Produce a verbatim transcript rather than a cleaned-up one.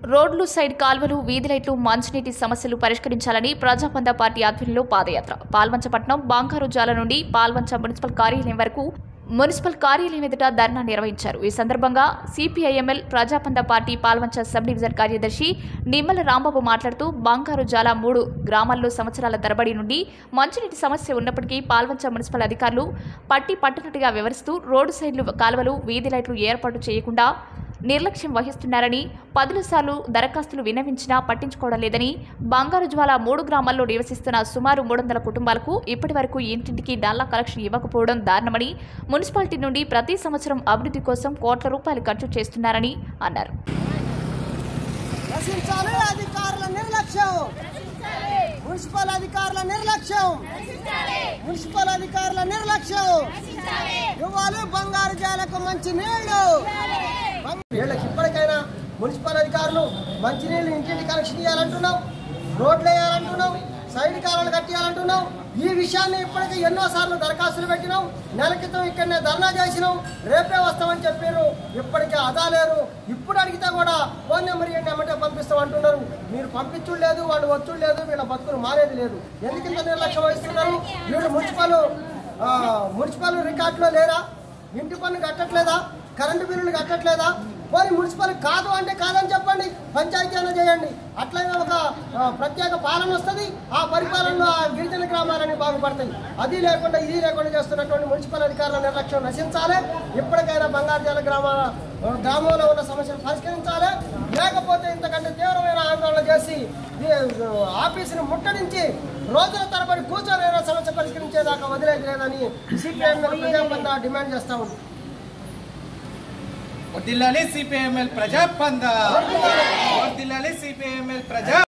రోడ్లు, సైడ్ కాల్వలు, వీధి లైట్లు, మంచినీటి సమస్యలు పరిష్కరించాలని ప్రజాపంద పార్టీ ఆధ్వర్యంలో పాదయాత్ర. పాల్వంచపట్నం బంగారు జాల నుండి పాల్వంచ మున్సిపల్ కార్యాలయం వరకు మున్సిపల్ కార్యాలయం ఎదుట ధర్నా నిర్వహించారు. ఈ సందర్భంగా CPI ML Prajapantha party Palvancha sub division కార్యదర్శి నిమ్మల రాంబాబు మాట్లాడుతూ, బంగారు జాల మూడు గ్రామాల్లో సంవత్సరాల తరబడి నుండి మంచినీటి సమస్య ఉన్నప్పటికీ పాల్వంచ మున్సిపల్ అధికారులు పట్టి పట్టనట్టుగా వివరిస్తూ రోడ్డు సైడ్లు, కాలువలు, వీధి లైట్లు ఏర్పాటు చేయకుండా నిర్లక్ష్యం వహిస్తున్నారని, పదుల సార్లు దరఖాస్తులు విన్నవించినా పట్టించుకోవడం లేదని, బంగారు జ్వాల మూడు గ్రామాల్లో నివసిస్తున్న సుమారు మూడు వందల కుటుంబాలకు ఇప్పటి వరకు ఇంటింటికి నల్లా కలెక్షన్ ఇవ్వకపోవడం దారుణమని, మున్సిపాలిటీ నుండి ప్రతి సంవత్సరం అభివృద్ధి కోసం కోట్ల రూపాయలు ఖర్చు చేస్తున్నారని అన్నారు. మున్సిపల్ అధికారుల నిర్లక్ష్యం మున్సిపల్ అధికారుల నిర్లక్ష్యం ఇవ్వాలి. బంగారు జాలకు మంచి నీళ్లు వీళ్ళకి ఇప్పటికైనా మున్సిపల్ అధికారులు మంచినీళ్ళు ఇంటింటి కనెక్షన్ ఇవ్వాలంటున్నాం, రోడ్లు వేయాలంటున్నాం, సైడ్ కాలువలు కట్టియాలంటున్నాం. ఈ విషయాన్ని ఇప్పటికీ ఎన్నో సార్లు దరఖాస్తులు పెట్టినాం. నెల క్రితం ఇక్కడనే ధర్నా చేసినాం, రేపే వస్తామని చెప్పారు. ఇప్పటికే అదా లేరు. ఇప్పుడు అడిగితే కూడా ఫోన్ నెంబర్ ఏంటి అమ్మంటే పంపిస్తాం అంటున్నారు. మీరు పంపించుడు లేదు, వాళ్ళు వచ్చుడు లేదు, వీళ్ళ బతుకులు మారేది లేదు. ఎందుకింత నిర్లక్ష్యం వహిస్తున్నారు? వీళ్ళు మున్సిపల్ మున్సిపల్ రికార్డులో లేరా? ఇంటి పన్ను కట్టట్లేదా? కరెంటు బిల్లులు కట్టట్లేదా? పోనీ మున్సిపల్ కాదు అంటే కాదని చెప్పండి, పంచాయతీ అయినా చేయండి. అట్లనే ఒక ప్రత్యేక పాలన వస్తుంది. ఆ పరిపాలనలో ఆ గిరిజన గ్రామాలని బాగుపడతాయి. అది లేకుండా ఇది లేకుండా చేస్తున్నటువంటి మున్సిపల్ అధికారుల నిర్లక్ష్యం నశించాలి. ఇప్పటికైనా బంగారుజాల గ్రామాల గ్రామంలో ఉన్న సమస్యలు పరిష్కరించాలి. లేకపోతే ఇంతకంటే తీవ్రమైన ఆందోళన చేసి ఆఫీసును ముట్టడించి రోజుల తరబడి కూర్చొని సమస్య పరిష్కరించేదాకా వదిలేదు లేదని సిపిఐఎంఎల్ ప్రజాపంద డిమాండ్ చేస్తా ఉంది. వర్ధిల్లాలి సిపిఐఎంఎల్ ప్రజాపంద, వర్ధిల్లాలి సిపిఐఎంఎల్ ప్రజా